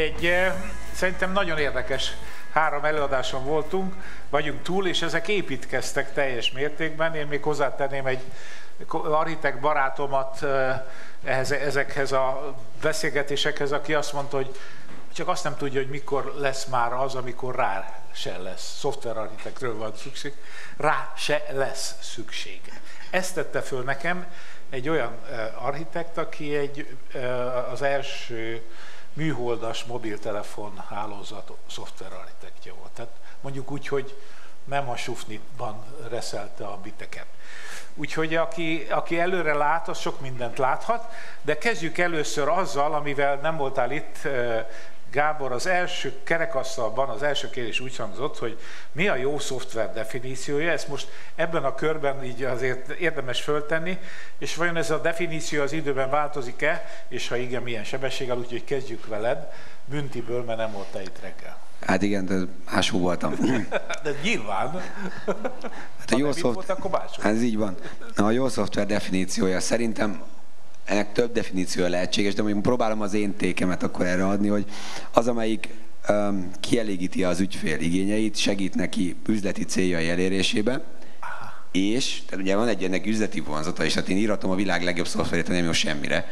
Szerintem nagyon érdekes 3 előadáson vagyunk túl, és ezek építkeztek teljes mértékben. Én még hozzátenném egy architekt barátomat ezekhez a beszélgetésekhez, aki azt mondta, hogy csak azt nem tudja, hogy mikor lesz már az, amikor rá se lesz. Szoftverarchitektről van szükség, rá se lesz szükség. Ezt tette föl nekem egy olyan architekt, aki az első műholdas mobiltelefon hálózat szoftverarchitektje volt. Tehát mondjuk úgy, hogy nem a sufniban reszelte a biteket. Úgyhogy aki előre lát, az sok mindent láthat, de kezdjük először azzal, amivel nem voltál itt, Gábor, az első kerekasztalban az első kérdés úgy hangzott, hogy mi a jó szoftver definíciója, ezt most ebben a körben így azért érdemes föltenni, és vajon ez a definíció az időben változik-e, és ha igen, milyen sebességgel, úgyhogy kezdjük veled, Büntiből, mert nem voltál itt reggel. Hát igen, de máshogy voltam. De nyilván. Hát a jó szoftver, ez így van. Na, a jó szoftver definíciója szerintem ennek több definíciója lehetséges, de mondjuk próbálom az én tékemet akkor erre adni, hogy az, amelyik kielégíti az ügyfél igényeit, segít neki üzleti céljai elérésében, és tehát ugye van egy ennek üzleti vonzata, és hát én íratom a világ legjobb szoftverét, nem jó semmire.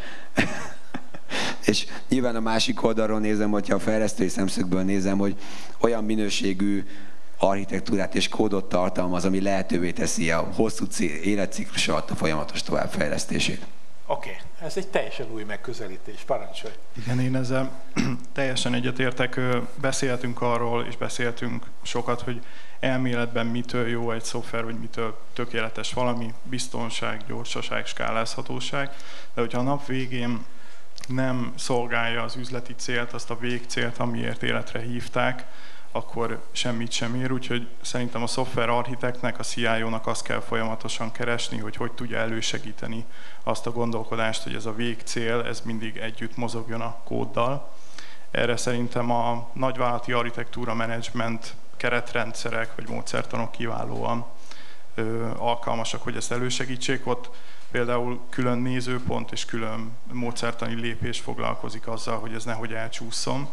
És nyilván a másik oldalról nézem, hogyha a fejlesztői szemszögből nézem, hogy olyan minőségű architektúrát és kódot tartalmaz, ami lehetővé teszi a hosszú életciklus alatt a folyamatos továbbfejlesztését. Oké, ez egy teljesen új megközelítés, parancsolj! Igen, én ezzel teljesen egyetértek. Beszéltünk arról, és beszéltünk sokat, hogy elméletben mitől jó egy szoftver, vagy mitől tökéletes valami, biztonság, gyorsaság, skálázhatóság, de hogyha a nap végén nem szolgálja az üzleti célt, azt a végcélt, amiért életre hívták, akkor semmit sem ér, úgyhogy szerintem a szoftver architektnek, a CIO-nak azt kell folyamatosan keresni, hogy tudja elősegíteni azt a gondolkodást, hogy ez a végcél, ez mindig együtt mozogjon a kóddal. Erre szerintem a nagyvállalati architektúra menedzsment keretrendszerek vagy módszertanok kiválóan alkalmasak, hogy ezt elősegítsék. Ott például külön nézőpont és külön módszertani lépés foglalkozik azzal, hogy ez nehogy elcsúszson.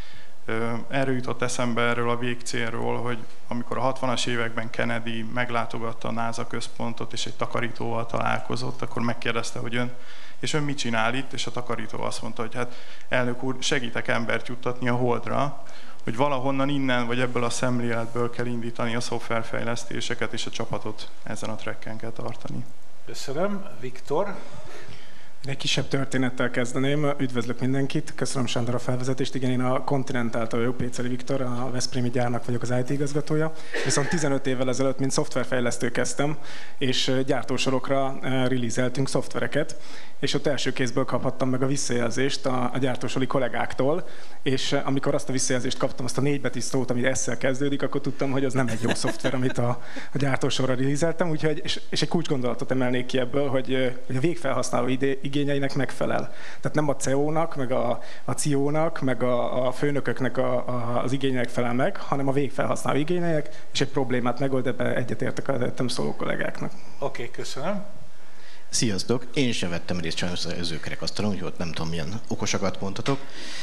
Erről jutott eszembe erről a végcélről, hogy amikor a 60-as években Kennedy meglátogatta a NASA központot és egy takarítóval találkozott, akkor megkérdezte, hogy ön mit csinál itt, és a takarító azt mondta, hogy hát elnök úr, segítek embert juttatni a Holdra, hogy valahonnan innen vagy ebből a szemléletből kell indítani a szoftverfejlesztéseket, és a csapatot ezen a tracken kell tartani. Köszönöm. Viktor? Egy kisebb történettel kezdeném. Üdvözlök mindenkit. Köszönöm, Sándor, a felvezetést. Igen, én a Continental-től vagyok, Péceli Viktor, a veszprémi gyárnak vagyok az IT igazgatója. Viszont 15 évvel ezelőtt, mint szoftverfejlesztő kezdtem, és gyártósorokra release-eltünk szoftvereket, és ott első kézből kaphattam meg a visszajelzést a gyártósori kollégáktól, és amikor azt a visszajelzést kaptam, azt a 4 betűs szót, ami S-szel kezdődik, akkor tudtam, hogy az nem egy jó szoftver, amit a gyártósorra release-eltem, úgyhogy, és egy kulcsgondolatot emelnék ki ebből, hogy a végfelhasználó igényeinek megfelel. Tehát nem a CEO-nak, meg a CEO-nak, meg a főnököknek az igényeinek felel meg, hanem a végfelhasználó igényeinek, és egy problémát megold, ebben egyetértek az előttem szóló kollégáknak. Oké, köszönöm. Sziasztok! Én sem vettem részt sajnos az előzőkerekasztalon, úgyhogy ott nem tudom, milyen okosakat mondhatok.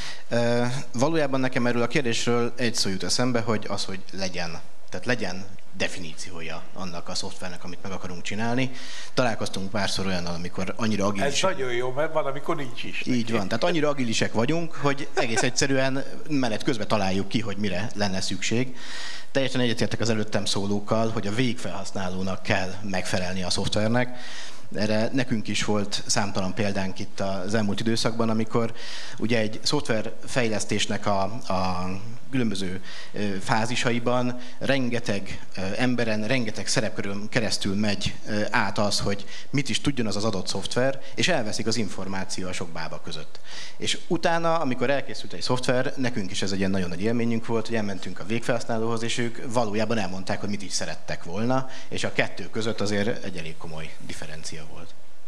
Valójában nekem erről a kérdésről egy szó jut eszembe, hogy az, hogy legyen definíciója annak a szoftvernek, amit meg akarunk csinálni. Találkoztunk párszor olyannal, amikor annyira agilisek. Ez nagyon jó, mert van, amikor nincs is. Így van, tehát annyira agilisek vagyunk, hogy egész egyszerűen menet közben találjuk ki, hogy mire lenne szükség. Teljesen egyetértek az előttem szólókkal, hogy a végfelhasználónak kell megfelelni a szoftvernek. Erre nekünk is volt számtalan példánk itt az elmúlt időszakban, amikor ugye egy szoftverfejlesztésnek a különböző fázisaiban rengeteg emberen, rengeteg szerepkörön keresztül megy át az, hogy mit is tudjon az adott szoftver, és elveszik az információ a sok bába között. És utána, amikor elkészült egy szoftver, nekünk is ez egy ilyen nagyon nagy élményünk volt, hogy elmentünk a végfelhasználóhoz, és ők valójában elmondták, hogy mit is szerettek volna, és a kettő között azért egy elég komoly differencia volt.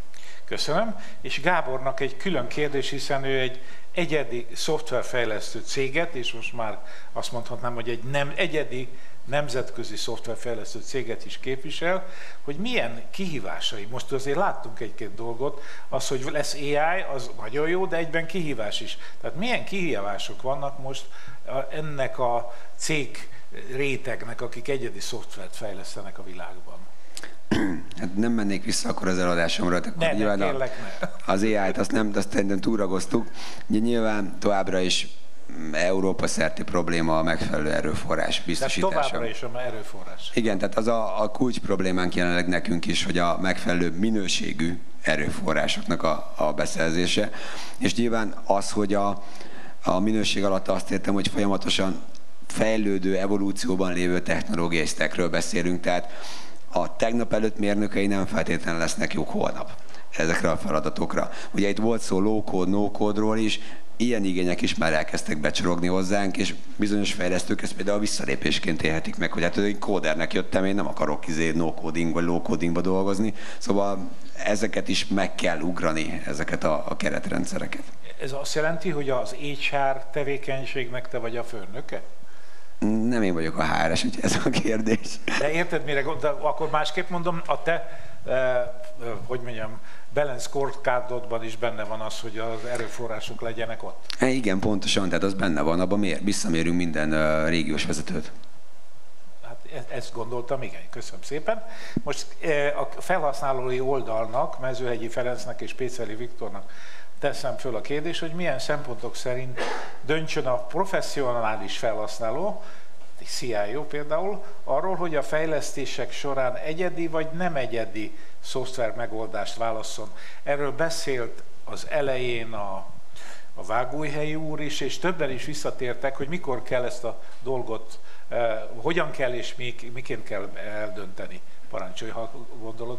Köszönöm. És Gábornak egy külön kérdés, hiszen ő egy egyedi szoftverfejlesztő céget, és most már azt mondhatnám, hogy egy egyedi nemzetközi szoftverfejlesztő céget is képvisel, hogy milyen kihívásai, most azért láttunk egy-két dolgot, az, hogy lesz AI, az nagyon jó, de egyben kihívás is. Tehát milyen kihívások vannak most ennek a cég rétegnek, akik egyedi szoftvert fejlesztenek a világban? Hát nem mennék vissza akkor az eladásomra, akkor az AI-t azt nem túlragoztuk. Nyilván továbbra is Európa szerte probléma a megfelelő erőforrás biztosítása. Tehát továbbra is a erőforrás. Igen, tehát az a kulcs problémánk jelenleg nekünk is, hogy a megfelelő minőségű erőforrásoknak a beszerzése. És nyilván az, hogy a minőség alatt azt értem, hogy folyamatosan fejlődő, evolúcióban lévő technológiai stackről beszélünk, tehát a tegnap előtt mérnökei nem feltétlenül lesznek jók holnap ezekre a feladatokra. Ugye itt volt szó low-code, no-code-ról is, ilyen igények is már elkezdtek becsorogni hozzánk, és bizonyos fejlesztők ezt például visszalépésként élhetik meg, hogy hát én kódernek jöttem, én nem akarok no-coding vagy low-codingba dolgozni, szóval ezeket is meg kell ugrani, ezeket a keretrendszereket. Ez azt jelenti, hogy az HR tevékenységnek te vagy a főnöke? Nem én vagyok a HR-es, úgyhogy ez a kérdés. De érted, mire gondolom? Akkor másképp mondom, a te, hogy mondjam, balance scorecardodban is benne van az, hogy az erőforrások legyenek ott? Igen, pontosan, tehát az benne van, abban visszamérünk minden régiós vezetőt. Hát ezt gondoltam, igen, köszönöm szépen. Most a felhasználói oldalnak, Mezőhegyi Ferencnek és Péceli Viktornak teszem föl a kérdést, hogy milyen szempontok szerint döntsön a professzionális felhasználó, egy CIO például, arról, hogy a fejlesztések során egyedi vagy nem egyedi szoftver megoldást válasszon. Erről beszélt az elején a Vágóhelyi úr is, és többen is visszatértek, hogy mikor kell ezt a dolgot, hogyan kell és miként kell eldönteni. Parancsolj, ha gondolod.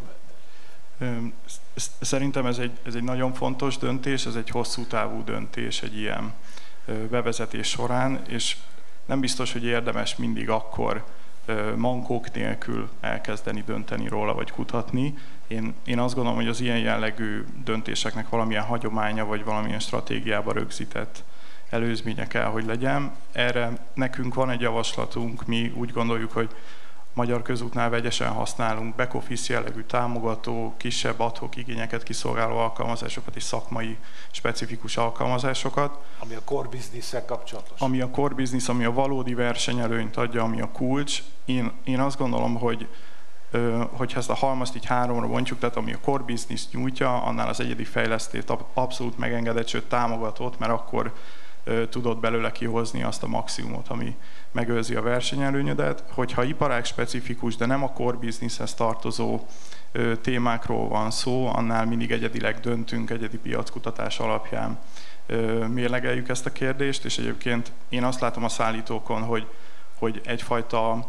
Szerintem ez egy nagyon fontos döntés, ez egy hosszú távú döntés egy ilyen bevezetés során, és nem biztos, hogy érdemes mindig akkor mankók nélkül elkezdeni dönteni róla, vagy kutatni. Én azt gondolom, hogy az ilyen jellegű döntéseknek valamilyen hagyománya, vagy valamilyen stratégiába rögzített előzménye kell, hogy legyen. Erre nekünk van egy javaslatunk, mi úgy gondoljuk, hogy Magyar Közútnál vegyesen használunk back-office jellegű támogató, kisebb ad-hoc igényeket kiszolgáló alkalmazásokat és szakmai specifikus alkalmazásokat. Ami a core business-szel kapcsolatos. Ami a core business, ami a valódi versenyelőnyt adja, ami a kulcs. Én azt gondolom, hogy ezt a halmazt így háromra bontjuk, tehát ami a core business nyújtja, annál az egyedi fejlesztést abszolút megengedett, sőt támogatott, mert akkor tudod belőle kihozni azt a maximumot, ami megőrzi a versenyelőnyödet. Hogyha iparág specifikus, de nem a core businesshez tartozó témákról van szó, annál mindig egyedileg döntünk, egyedi piackutatás alapján mérlegeljük ezt a kérdést, és egyébként én azt látom a szállítókon, hogy egyfajta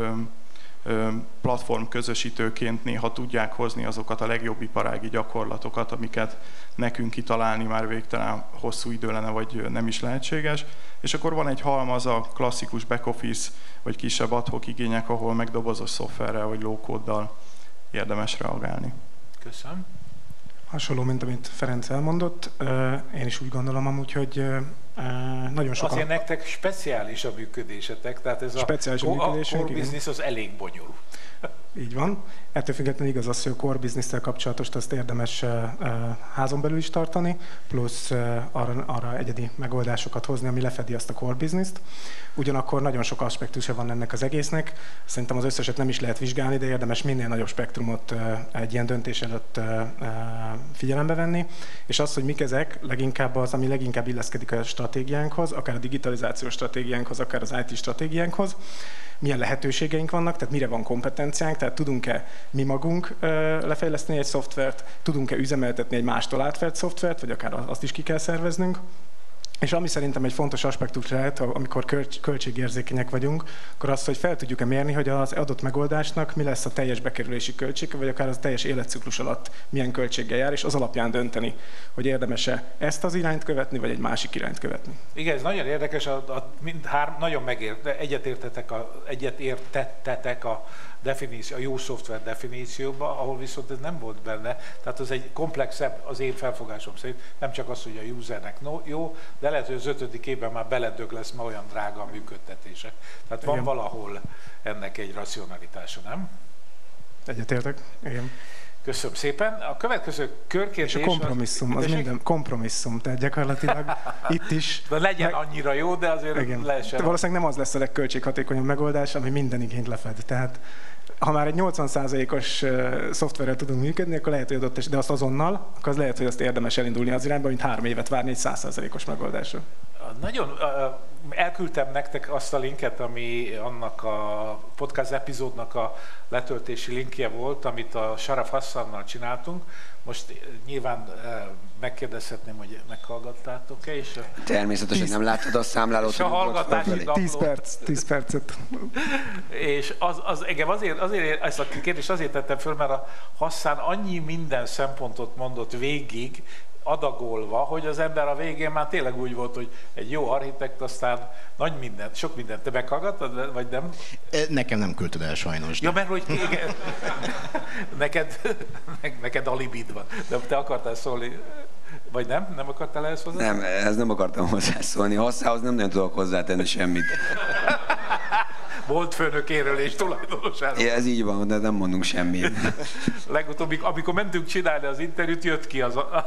platform közösítőként néha tudják hozni azokat a legjobb iparági gyakorlatokat, amiket nekünk kitalálni már végtelen hosszú idő lenne, vagy nem is lehetséges. És akkor van egy halmaz a klasszikus back-office, vagy kisebb ad-hoc igények, ahol meg dobozos szoftverrel, vagy low-code-dal érdemes reagálni. Köszönöm. Hasonló, mint amit Ferenc elmondott, én is úgy gondolom amúgy, hogy nagyon sokan... Azért nektek speciális a működésetek, tehát ez speciális a core business az elég bonyolult. Így van. Ettől függetlenül igaz az, hogy a core business-tel kapcsolatos, azt érdemes házon belül is tartani, plusz arra egyedi megoldásokat hozni, ami lefedi azt a core business-t. Ugyanakkor nagyon sok aspektusa van ennek az egésznek. Szerintem az összeset nem is lehet vizsgálni, de érdemes minél nagyobb spektrumot egy ilyen döntés előtt figyelembe venni. És az, hogy mik ezek, leginkább az, ami leginkább illeszkedik a stratégiánkhoz, akár a digitalizációs stratégiánkhoz, akár az IT stratégiánkhoz. Milyen lehetőségeink vannak, tehát mire van kompetenciánk, tehát tudunk-e mi magunk lefejleszteni egy szoftvert, tudunk-e üzemeltetni egy mástól átvett szoftvert, vagy akár azt is ki kell szerveznünk. És ami szerintem egy fontos aspektus lehet, amikor költségérzékenyek vagyunk, akkor az, hogy fel tudjuk-e mérni, hogy az adott megoldásnak mi lesz a teljes bekerülési költsége, vagy akár az teljes életciklus alatt milyen költséggel jár, és az alapján dönteni, hogy érdemes-e ezt az irányt követni, vagy egy másik irányt követni. Igen, ez nagyon érdekes, nagyon egyetértettetek a definíció, a jó szoftver definícióba, ahol viszont ez nem volt benne. Tehát az egy komplexebb, az én felfogásom szerint, nem csak az, hogy a usernek jó, de lehet, hogy az 5. évben már beledög lesz, ma olyan drága a működtetése. Tehát van valahol ennek egy racionalitása, nem? Egyetértek, igen. Köszönöm szépen. A következő körkérdés... És a kompromisszum, az minden kompromisszum, tehát gyakorlatilag itt is... De legyen annyira jó, de azért lehessen... Valószínűleg nem az lesz a legköltséghatékonyabb megoldás, ami minden igényt lefed. Tehát ha már egy 80%-os szoftverrel tudunk működni, akkor lehet, hogy adott, de azt azonnal, akkor az lehet, hogy azt érdemes elindulni az irányba, mint 3 évet várni egy 100%-os megoldásra. Nagyon elküldtem nektek azt a linket, ami annak a podcast epizódnak a letöltési linkje volt, amit a Sharaf Hassannal csináltunk. Most nyilván megkérdezhetném, hogy meghallgattátok-e? És természetesen nem láttad a számlálót. És a hallgatási naplót. 10 percet. És engem azért ezt a kérdést azért tettem föl, mert a Hassan annyi minden szempontot mondott végig, adagolva, hogy az ember a végén már tényleg úgy volt, hogy egy jó architekt, aztán sok mindent. Te meghallgattad, vagy nem? Nekem nem küldted el sajnos. Ja, mert hogy neked alibid van. De te akartál szólni, vagy nem? Nem akartál ehhez hozzá? Nem, ez nem akartam hozzászólni. Hasszához nem nagyon tudok hozzátenni semmit. Volt főnökéről és tulajdonosáról. Ez így van, de nem mondunk semmit. Legutóbb, amikor mentünk csinálni az interjút, jött ki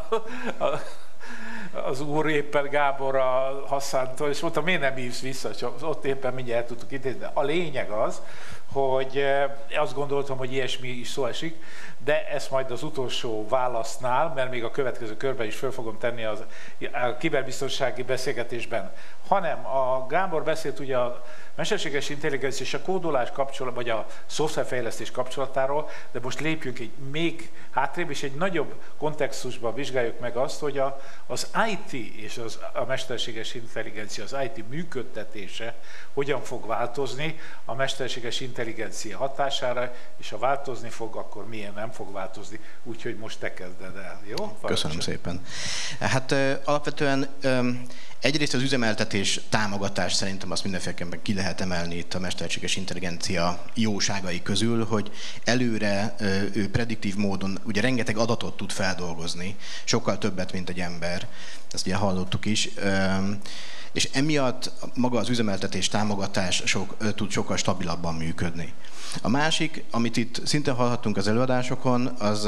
az úr éppen Gábor a Hasszántól, és mondta, miért nem hívsz vissza, csak ott éppen mindjárt el tudtuk intézni. A lényeg az, hogy azt gondoltam, hogy ilyesmi is szó esik, de ezt majd az utolsó válasznál, mert még a következő körben is föl fogom tenni a kiberbiztonsági beszélgetésben. Hanem a Gábor beszélt ugye a mesterséges intelligencia és a kódolás kapcsolat, vagy a szoftverfejlesztés kapcsolatáról, de most lépjünk egy még hátrébb, és egy nagyobb kontextusban vizsgáljuk meg azt, hogy az IT és a mesterséges intelligencia, az IT működtetése hogyan fog változni a mesterséges intelligencia hatására, és ha változni fog, akkor milyen nem fog változni. Úgyhogy most te kezded el, jó? Köszönöm szépen. Hát alapvetően egyrészt az üzemeltetés támogatás szerintem azt mindenféleképpen ki lehet emelni itt a mesterséges intelligencia jóságai közül, hogy előre ő prediktív módon ugye rengeteg adatot tud feldolgozni, sokkal többet, mint egy ember, ezt ugye hallottuk is, és emiatt maga az üzemeltetés támogatás tud sokkal stabilabban működni. A másik, amit itt szintén hallhattunk az előadásokon, az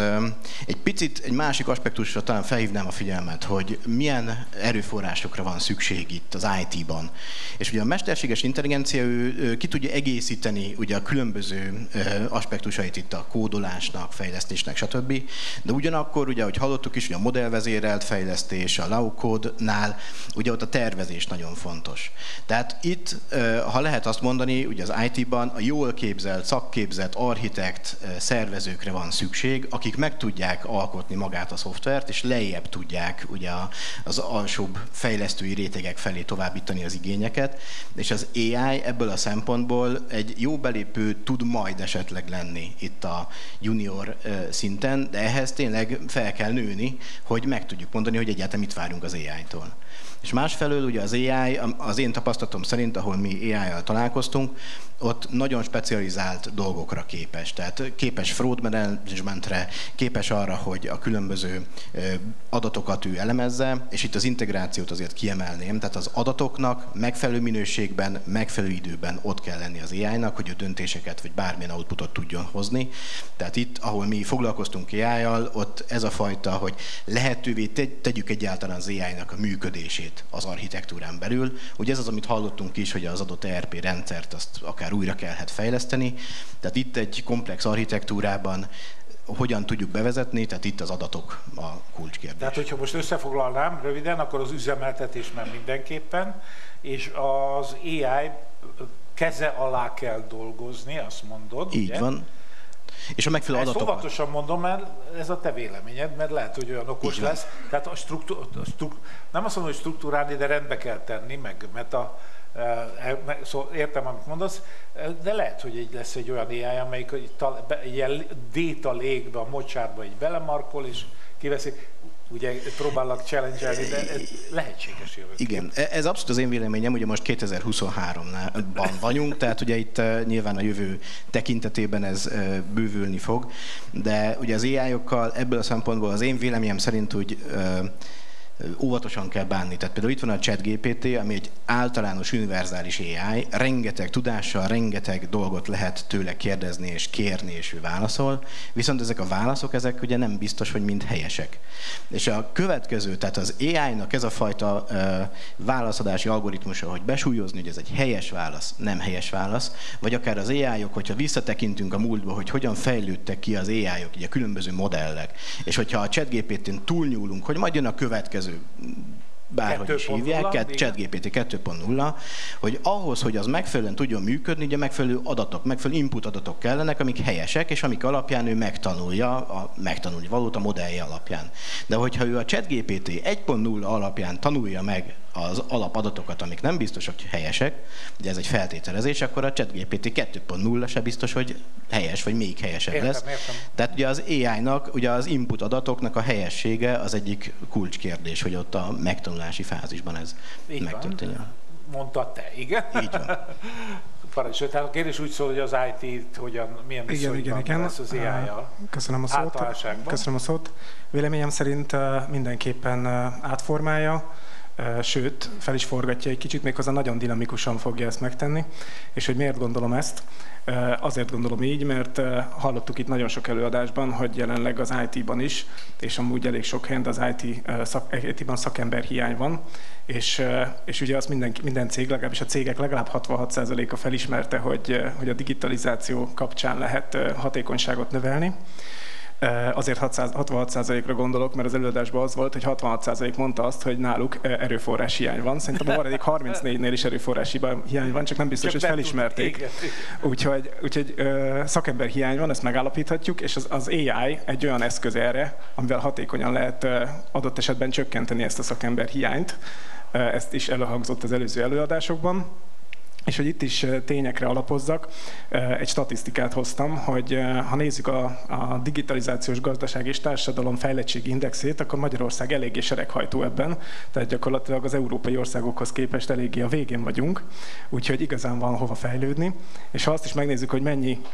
egy másik aspektusra talán felhívnám a figyelmet, hogy milyen erőforrásokra van szükség itt az IT-ban. És ugye a mesterséges intelligencia ő ki tudja egészíteni ugye a különböző aspektusait itt a kódolásnak, fejlesztésnek, stb. De ugyanakkor, ugye, ahogy hallottuk is, hogy a modellvezérelt fejlesztés, a low-code-nál, ugye ott a tervezés nagyon fontos. Tehát itt, ha lehet azt mondani, ugye az IT-ban a jól képzelt, szakképzett architekt szervezőkre van szükség, akik meg tudják alkotni magát a szoftvert, és lejjebb tudják ugye az alsóbb fejlesztői rétegek felé továbbítani az igényeket, és az AI ebből a szempontból egy jó belépő tud majd esetleg lenni itt a junior szinten, de ehhez tényleg fel kell nőni, hogy meg tudjuk mondani, hogy egyáltalán mit várunk az AI-tól. És másfelől ugye az AI, az én tapasztalatom szerint, ahol mi AI-jal találkoztunk, ott nagyon specializált dolgokra képes. Tehát képes fraud managementre, képes arra, hogy a különböző adatokat ő elemezze, és itt az integrációt azért kiemelném. Tehát az adatoknak megfelelő minőségben, megfelelő időben ott kell lenni az AI-nak, hogy ő döntéseket vagy bármilyen outputot tudjon hozni. Tehát itt, ahol mi foglalkoztunk AI-jal, ott ez a fajta, hogy lehetővé tegyük egyáltalán az AI-nak a működését az architektúrán belül. Ugye ez az, amit hallottunk is, hogy az adott ERP rendszert azt akár újra kellhet fejleszteni. Tehát itt egy komplex architektúrában hogyan tudjuk bevezetni, tehát itt az adatok a kulcskérdés. Tehát, hogyha most összefoglalnám röviden, akkor az üzemeltetés már mindenképpen, és az AI keze alá kell dolgozni, azt mondod, így ugye? Van. És a megfelelő adatokat. Ezt óvatosan mondom, mert ez a te véleményed, mert lehet, hogy olyan okos lesz. Tehát nem azt mondom, hogy struktúrálni, de rendbe kell tenni, mert szóval értem, amit mondasz, de lehet, hogy lesz egy olyan AI, amelyik ilyen data lake-be, a mocsárba így belemarkol, és kiveszi. Ugye próbálnak challenge-elni, de ez lehetséges jövő. Igen, ez abszolút az én véleményem, ugye most 2023-ban vagyunk, tehát ugye itt nyilván a jövő tekintetében ez bővülni fog, de ugye az AI-okkal ebből a szempontból az én véleményem szerint úgy óvatosan kell bánni. Tehát például itt van a ChatGPT, ami egy általános, univerzális AI, rengeteg tudással, rengeteg dolgot lehet tőle kérdezni és kérni, és ő válaszol, viszont ezek a válaszok, ezek ugye nem biztos, hogy mind helyesek. És a következő, tehát az AI-nak ez a fajta válaszadási algoritmusa, hogy besúlyozni, hogy ez egy helyes válasz, nem helyes válasz, vagy akár az AI-ok, hogyha visszatekintünk a múltba, hogy hogyan fejlődtek ki az AI-ok, ugye a különböző modellek, és hogyha a ChatGPT-n túlnyúlunk, hogy majd jön a következő bárhogy is hívják, ChatGPT 2.0, hogy ahhoz, hogy az megfelelően tudjon működni, ugye megfelelő adatok, megfelelő input adatok kellenek, amik helyesek, és amik alapján ő megtanulja a megtanulni valót a modellje alapján. De hogyha ő a ChatGPT 1.0 alapján tanulja meg az alapadatokat, amik nem biztos, hogy helyesek, ugye ez egy feltételezés, akkor a ChatGPT 2.0 se biztos, hogy helyes, vagy még helyesebb lesz. Értem. Tehát ugye az AI-nak, ugye az input adatoknak a helyessége az egyik kulcskérdés, hogy ott a megtanulási fázisban ez megtörténjen. Mondtad te, igen? Így van. Parancsolj, tehát a kérdés úgy szól, hogy az IT-t milyen viszonyban lesz az AI-jal. Köszönöm a szót. Véleményem szerint mindenképpen átformálja, sőt, fel is forgatja egy kicsit, méghozzá nagyon dinamikusan fogja ezt megtenni. És hogy miért gondolom ezt? Azért gondolom így, mert hallottuk itt nagyon sok előadásban, hogy jelenleg az IT-ban is, és amúgy elég sok helyen, az IT-ban szakember hiány van, és ugye azt minden cég, legalábbis a cégek legalább 66%-a felismerte, hogy a digitalizáció kapcsán lehet hatékonyságot növelni. Azért 66%-ra gondolok, mert az előadásban az volt, hogy 66% mondta azt, hogy náluk erőforrás hiány van. Szerintem a maradék 34-nél is erőforrás hiány van, csak nem biztos, hogy felismerték. Úgyhogy szakember hiány van, ezt megállapíthatjuk, és az AI egy olyan eszköz erre, amivel hatékonyan lehet adott esetben csökkenteni ezt a szakember hiányt. Ezt is elhangzott az előző előadásokban. És hogy itt is tényekre alapozzak, egy statisztikát hoztam, hogy ha nézzük a digitalizációs gazdaság és társadalom fejlettségi indexét, akkor Magyarország eléggé sereghajtó ebben, tehát gyakorlatilag az európai országokhoz képest eléggé a végén vagyunk, úgyhogy igazán van hova fejlődni. És ha azt is megnézzük, hogy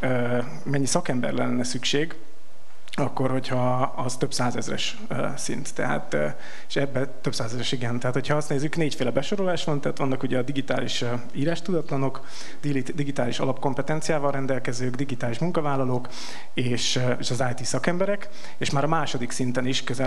mennyi szakember lenne szükség, akkor, hogyha az több százezres szint, tehát, és ebben több százezres, igen. Tehát, hogyha azt nézzük, 4 besorolás van, tehát vannak ugye a digitális írástudatlanok, digitális alapkompetenciával rendelkezők, digitális munkavállalók, és az IT szakemberek, és már a második szinten is közel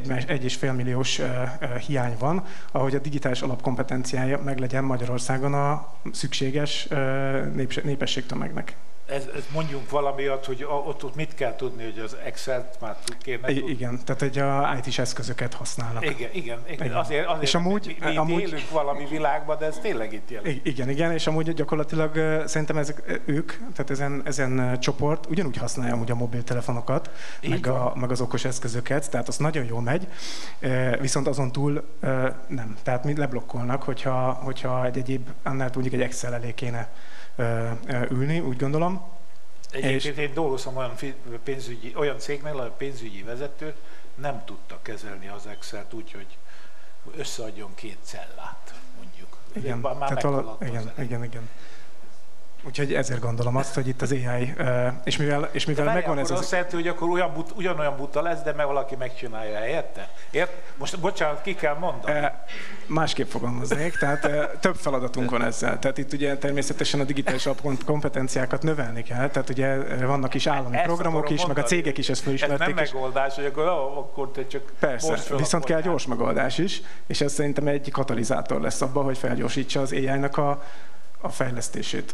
1,5 milliós hiány van, ahogy a digitális alapkompetenciája meglegyen Magyarországon a szükséges népességtömegnek. Ez mondjunk valamiatt, hogy ott mit kell tudni, hogy az Excel-t már kéne tudni? Igen, tehát egy a IT-s eszközöket használnak. Igen. Azért és amúgy élünk valami világban, de ez tényleg itt jelent. Igen, és amúgy gyakorlatilag szerintem ők, tehát ezen csoport ugyanúgy használja amúgy a mobiltelefonokat, meg az okos eszközöket, tehát az nagyon jól megy, viszont azon túl nem. Tehát mi leblokkolnak, hogyha egy egyéb, annál mondjuk egy Excel elé kéne ülni, úgy gondolom. Egyébként én dolgozom olyan cégnél, a pénzügyi vezető nem tudta kezelni az Excel-t úgy, hogy összeadjon 2 cellát, mondjuk. Igen, igen. Úgyhogy ezért gondolom azt, hogy itt az AI, és mivel megvan ez az... Azt jelenti, hogy akkor ugyanolyan buta lesz, de valaki megcsinálja helyette? Most bocsánat, ki kell mondani? Másképp fogalmaznék, tehát több feladatunk van ezzel. Tehát itt ugye természetesen a digitális kompetenciákat növelni kell, tehát ugye vannak is állami programok is, meg a cégek is ezt felismerték. Ez nem megoldás, hogy akkor te csak... Persze, viszont kell gyors megoldás is, és ez szerintem egy katalizátor lesz abban, hogy felgyorsítsa az AI-nak a fejlesztését.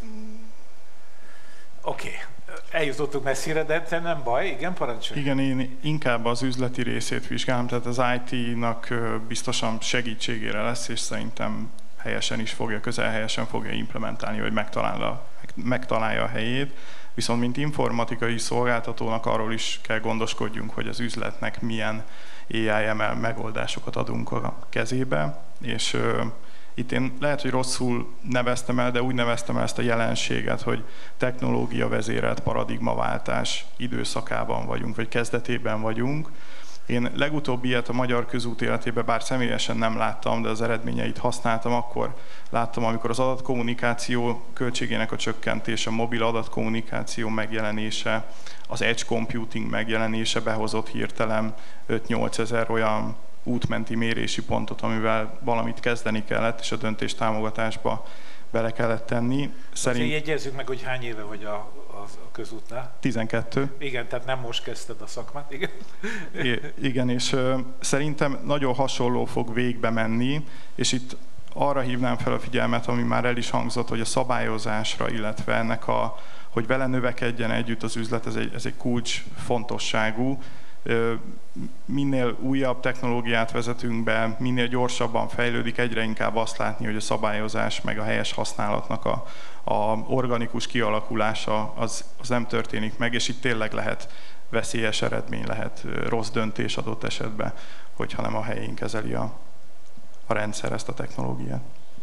Oké. Eljutottunk messzire, de nem baj, igen, parancsolj. Igen, én inkább az üzleti részét vizsgálom, tehát az IT-nak biztosan segítségére lesz, és szerintem helyesen is fogja, közelhelyesen fogja implementálni, vagy megtalálja a helyét. Viszont mint informatikai szolgáltatónak arról is kell gondoskodjunk, hogy az üzletnek milyen AI/ML megoldásokat adunk a kezébe, és itt én lehet, hogy rosszul neveztem el, de úgy neveztem el ezt a jelenséget, hogy technológia vezérelt paradigmaváltás időszakában vagyunk, vagy kezdetében vagyunk. Én legutóbb ilyet a magyar közút életében, bár személyesen nem láttam, de az eredményeit használtam, akkor láttam, amikor az adatkommunikáció költségének a csökkentése, a mobil adatkommunikáció megjelenése, az edge computing megjelenése behozott hirtelen 5-8 ezer olyan útmenti mérési pontot, amivel valamit kezdeni kellett, és a döntés támogatásba bele kellett tenni. Jegyezzük meg, hogy hány éve vagy a közútnál? 12. Igen, tehát nem most kezdted a szakmát, igen. Igen, és szerintem nagyon hasonló fog végbe menni, és itt arra hívnám fel a figyelmet, ami már el is hangzott, hogy a szabályozásra, illetve ennek hogy vele növekedjen együtt az üzlet, ez egy kulcs fontosságú. Minél újabb technológiát vezetünk be, minél gyorsabban fejlődik, egyre inkább azt látni, hogy a szabályozás meg a helyes használatnak a organikus kialakulása az nem történik meg, és itt tényleg lehet veszélyes eredmény, lehet rossz döntés adott esetben, hogyha nem a helyén kezeli a rendszer ezt a technológiát.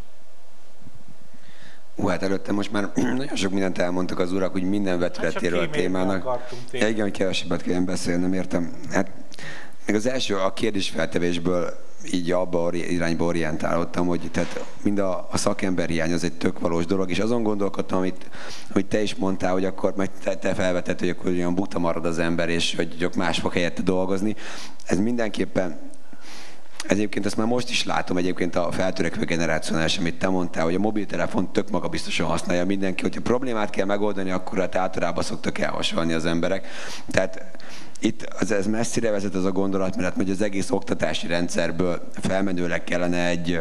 Hát előtte most már nagyon sok mindent elmondtak az urak, hogy minden vetületéről a témának. Ja, igen, hogy kevesebbet kelljen beszélni, nem értem. Hát még az első a kérdésfeltevésből így abba irányba orientálódtam, hogy tehát mind a szakember hiány az egy tök valós dolog, és azon gondolkodtam, amit te is mondtál, hogy akkor majd te felvetett, hogy akkor olyan buta marad az ember, és hogy más fog helyette dolgozni. Ez mindenképpen. Egyébként ezt már most is látom egyébként a feltörekvő generációnál, amit te mondtál, hogy a mobiltelefont tök magabiztosan használja mindenki, hogyha problémát kell megoldani, akkor hát általában szoktak elhasalni az emberek. Tehát itt ez messzire vezet az a gondolat, mert hogy az egész oktatási rendszerből felmenőleg kellene egy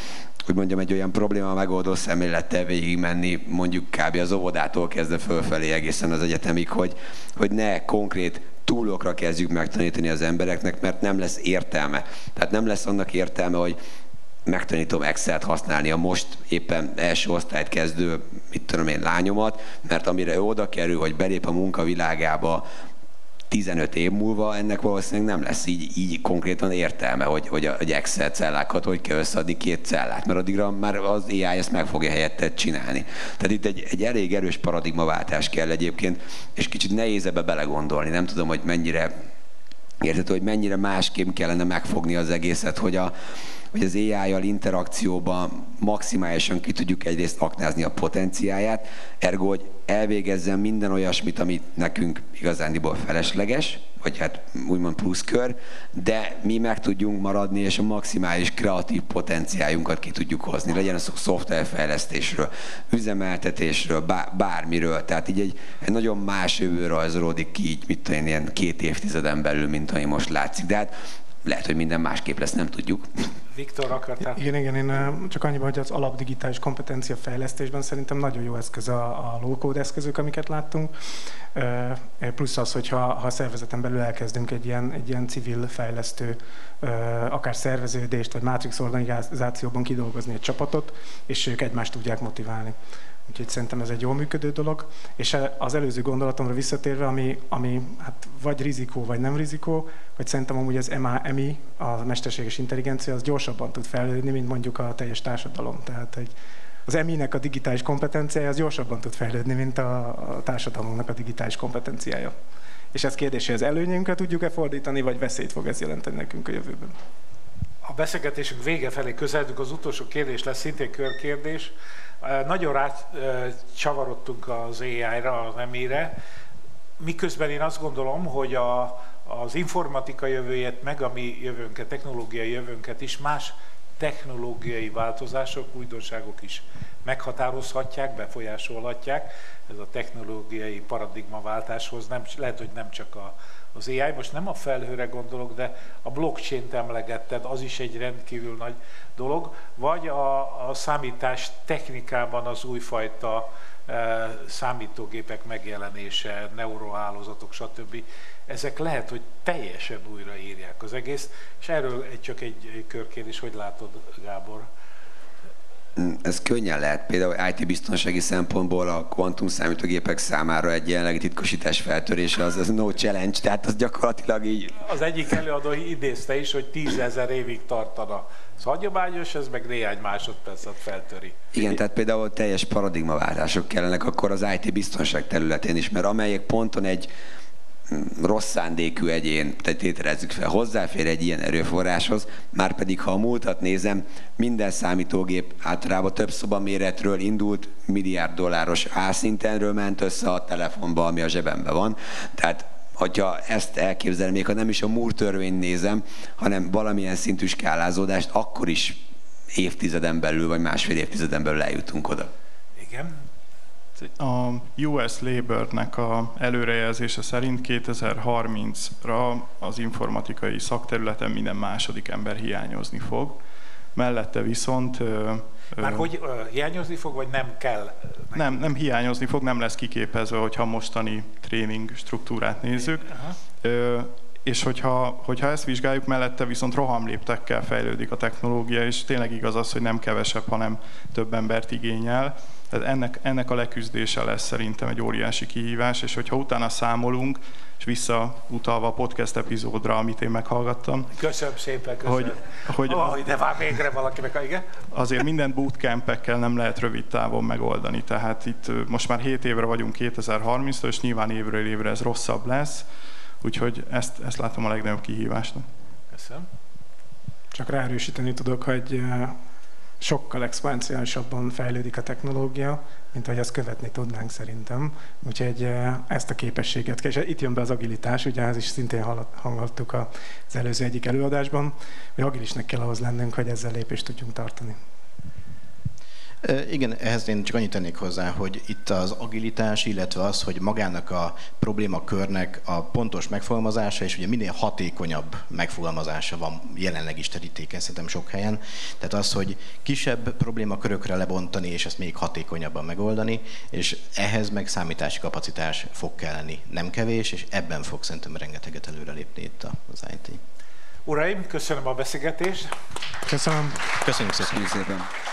olyan probléma megoldó szemlélettel végigmenni, mondjuk kb. Az óvodától kezdve fölfelé egészen az egyetemig, hogy ne konkrét túlokra kezdjük megtanítani az embereknek, mert nem lesz értelme. Tehát nem lesz annak értelme, hogy megtanítom Excel-t használni a most éppen első osztályt kezdő, lányomat, mert amire ő oda kerül, hogy belép a munkavilágába 15 év múlva, ennek valószínűleg nem lesz így konkrétan értelme, hogy egy Excel cellákat hogy kell összeadni 2 cellát, mert addigra már az AI ezt meg fogja helyetted csinálni. Tehát itt egy elég erős paradigmaváltás kell egyébként, és kicsit nehéz ebbe belegondolni. Nem tudom, hogy mennyire érted, hogy mennyire másképp kellene megfogni az egészet, hogy az AI-jal interakcióban maximálisan ki tudjuk egyrészt aknázni a potenciáját, ergo, hogy elvégezzen minden olyasmit, amit nekünk igazándiból felesleges, vagy hát úgymond pluszkör, de mi meg tudjunk maradni, és a maximális kreatív potenciáljunkat ki tudjuk hozni. Legyen szó szoftverfejlesztésről, üzemeltetésről, bármiről. Tehát így egy nagyon más jövő rajzolódik ki, így ilyen 2 évtizeden belül, mint ami most látszik. De hát lehet, hogy minden másképp lesz, nem tudjuk. Viktor, akartál? Igen, én csak annyiban, hogy az alapdigitális kompetencia fejlesztésben szerintem nagyon jó eszköz a low-code eszközök, amiket láttunk. Plusz az, hogy ha a szervezeten belül elkezdünk egy ilyen civil fejlesztő, akár szerveződést, vagy matrix organizációban kidolgozni egy csapatot, és ők egymást tudják motiválni. Úgyhogy szerintem ez egy jól működő dolog. És az előző gondolatomra visszatérve, ami hát vagy rizikó, vagy nem rizikó, hogy szerintem amúgy az MI, a mesterséges intelligencia, az gyorsabban tud fejlődni, mint mondjuk a teljes társadalom. Tehát az MI-nek a digitális kompetenciája az gyorsabban tud fejlődni, mint a társadalomnak a digitális kompetenciája. És ez kérdés, hogy az előnyünket tudjuk-e fordítani, vagy veszélyt fog ez jelenteni nekünk a jövőben? A beszélgetésünk vége felé közeledünk, az utolsó kérdés lesz szintén körkérdés. Nagyon rácsavarodtunk az AI-ra, az MI-re, miközben én azt gondolom, hogy az informatika jövőjét, meg a mi jövőnket, technológiai jövőnket is más technológiai változások, újdonságok is meghatározhatják, befolyásolhatják. Ez a technológiai paradigmaváltáshoz lehet, hogy nem csak az AI, most nem a felhőre gondolok, de a blockchain-t emlegetted, az is egy rendkívül nagy dolog, vagy a számítás technikában az újfajta számítógépek megjelenése, neurohálózatok, stb. Ezek lehet, hogy teljesen újraírják az egész, és erről csak egy körkérdés, hogy látod, Gábor? Ez könnyen lehet. Például IT-biztonsági szempontból a kvantum számítógépek számára egy jelenlegi titkosítás feltörése az no challenge, tehát az gyakorlatilag így... Az egyik előadó idézte is, hogy 10 000 évig tartana. Ez hagyományos, ez meg néhány másodpercet feltöri. Igen, tehát például teljes paradigmaváltások kellenek akkor az IT-biztonság területén is, mert amelyek ponton egy rossz szándékű egyén, tehát tételezzük fel, hozzáfér egy ilyen erőforráshoz, márpedig ha a múltat nézem, minden számítógép általában több szobaméretről indult, milliárd dolláros álszintenről ment össze a telefonba, ami a zsebemben van. Tehát, hogyha ezt elképzelem, még ha nem is a Moore törvényt nézem, hanem valamilyen szintű skálázódást, akkor is évtizeden belül, vagy másfél évtizeden belül eljutunk oda. Igen. A US Labour-nek a előrejelzése szerint 2030-ra az informatikai szakterületen minden második ember hiányozni fog. Mellette viszont... Már hogy hiányozni fog, vagy nem kell? Nem hiányozni fog, nem lesz kiképezve, hogyha a mostani tréning struktúrát nézzük. És hogyha ezt vizsgáljuk, mellette viszont rohamléptekkel fejlődik a technológia, és tényleg igaz az, hogy nem kevesebb, hanem több embert igényel. Tehát ennek a leküzdése lesz szerintem egy óriási kihívás, és hogyha utána számolunk, és visszautalva a podcast epizódra, amit én meghallgattam. Köszönöm szépen, köszönöm. De már végre valaki meg, igen? Azért mindent bootcampekkel nem lehet rövid távon megoldani. Tehát itt most már 7 évre vagyunk 2030-től, és nyilván évről évre ez rosszabb lesz. Úgyhogy ezt látom a legnagyobb kihívásnak. Köszönöm. Csak ráerősíteni tudok, hogy sokkal exponenciálisabban fejlődik a technológia, mint ahogy azt követni tudnánk szerintem. Úgyhogy ezt a képességet kell. És itt jön be az agilitás, ugye ez is szintén hallhattuk az előző egyik előadásban, hogy agilisnek kell ahhoz lennünk, hogy ezzel lépést tudjunk tartani. Igen, ehhez én csak annyit tennék hozzá, hogy itt az agilitás, illetve az, hogy magának a problémakörnek a pontos megfogalmazása, és ugye minél hatékonyabb megfogalmazása van jelenleg is terítéken, szerintem sok helyen. Tehát az, hogy kisebb problémakörökre lebontani, és ezt még hatékonyabban megoldani, és ehhez meg számítási kapacitás fog kelleni, nem kevés, és ebben fog szerintem rengeteget előrelépni itt az IT. Uraim, köszönöm a beszélgetést. Köszönöm. Köszönjük szépen. Köszönjük szépen.